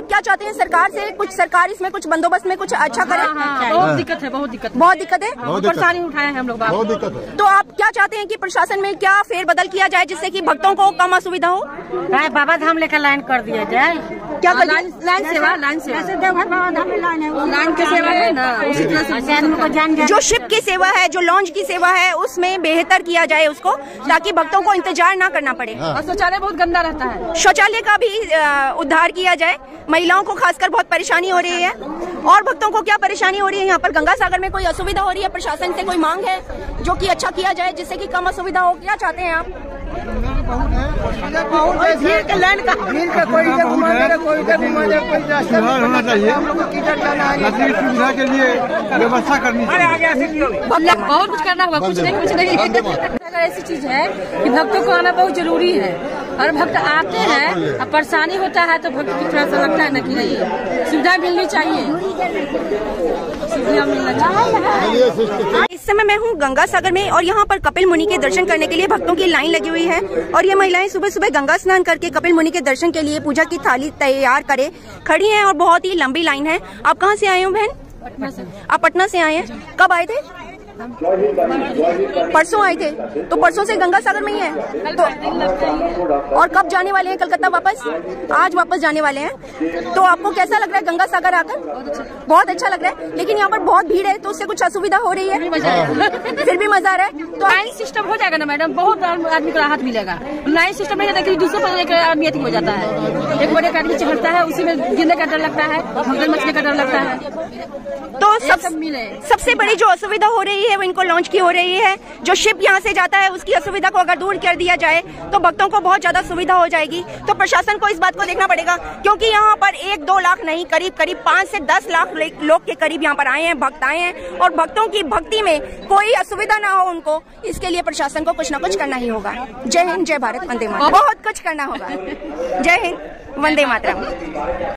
क्या चाहते हैं सरकार से? कुछ सरकार इसमें कुछ बंदोबस्त में कुछ अच्छा करे? बहुत दिक्कत है, बहुत दिक्कत है, परेशानी उठाए हैं हम लोग, बहुत दिक्कत है। तो आप क्या चाहते हैं कि प्रशासन में क्या फेरबदल किया जाए जिससे कि भक्तों को कम असुविधा हो? बाबा धाम लेकर लाइन कर दिया जाए। क्या लाइन सेवा देवघर बाबा धाम में लाइन है, लाइन की सेवा है ना, उसी तरह से आदमी को जान जाए। जो शिप की सेवा है, जो लॉन्च की सेवा है, उसमें बेहतर किया जाए उसको, ताकि भक्तों को इंतजार ना करना पड़े। और शौचालय बहुत गंदा रहता है, शौचालय का भी उद्धार किया जाए। महिलाओं को खासकर बहुत परेशानी हो रही है। और भक्तों को क्या परेशानी हो रही है? यहाँ पर गंगा सागर में कोई असुविधा हो रही है? प्रशासन से कोई मांग है जो कि अच्छा किया जाए जिससे कि कम असुविधा हो? क्या चाहते हैं आप? भीड़ के लाइन का, भीड़ का कोई इधर घुमा दे, कोई इधर घुमा दे, कोई रास्ता होना चाहिए। हम लोग को किधर जाना है, सुविधा के लिए व्यवस्था करनी चाहिए। बहुत कुछ करना होगा, कुछ नहीं। अगर ऐसी चीज है कि भक्तों को आना बहुत जरूरी है, और भक्त आते हैं और परेशानी होता है तो भक्त को थोड़ा सा लगता है न कि नहीं, सुविधा मिलनी चाहिए, सुविधा मिलना चाहिए। इस समय मैं हूँ गंगा सागर में और यहाँ पर कपिल मुनि के दर्शन करने के लिए भक्तों की लाइन लगी हुई है। और ये महिलाएं सुबह सुबह गंगा स्नान करके कपिल मुनि के दर्शन के लिए पूजा की थाली तैयार करे खड़ी हैं और बहुत ही लंबी लाइन है। आप कहाँ से आए हो बहन? पटना से। आप पटना से आए हैं? कब आए थे? परसों आए थे। तो परसों से गंगा सागर में ही है तो, और कब जाने वाले हैं कलकत्ता वापस? आज वापस जाने वाले हैं। तो आपको कैसा लग रहा है गंगा सागर आकर? बहुत अच्छा लग रहा है। लेकिन यहाँ पर बहुत भीड़ है तो उससे कुछ असुविधा हो रही है? फिर भी मजा आ रहा है। तो लाइन सिस्टम हो जाएगा ना मैडम, बहुत आदमी को राहत मिलेगा। लाइन सिस्टम नहीं रहता कि दूसरे पर एक आदमी अति हो जाता है, एक बड़े आदमी चढ़ता है, उसी में गिरने का डर लगता है, मगल मचने का डर लगता है। तो सबसे बड़ी जो असुविधा हो रही है वो इनको लॉन्च की हो रही है। जो शिप यहाँ से जाता है उसकी असुविधा को अगर दूर कर दिया जाए तो भक्तों को बहुत ज्यादा सुविधा हो जाएगी। तो प्रशासन को इस बात को देखना पड़ेगा, क्योंकि यहाँ पर 1-2 लाख नहीं, करीब 5 से 10 लाख लोग के करीब यहाँ पर आए हैं, भक्त आए हैं। और भक्तों की भक्ति में कोई असुविधा ना हो उनको, इसके लिए प्रशासन को कुछ न कुछ करना ही होगा। जय हिंद, जय भारत, वंदे मातरम। बहुत कुछ करना होगा। जय हिंद, वंदे मातरम।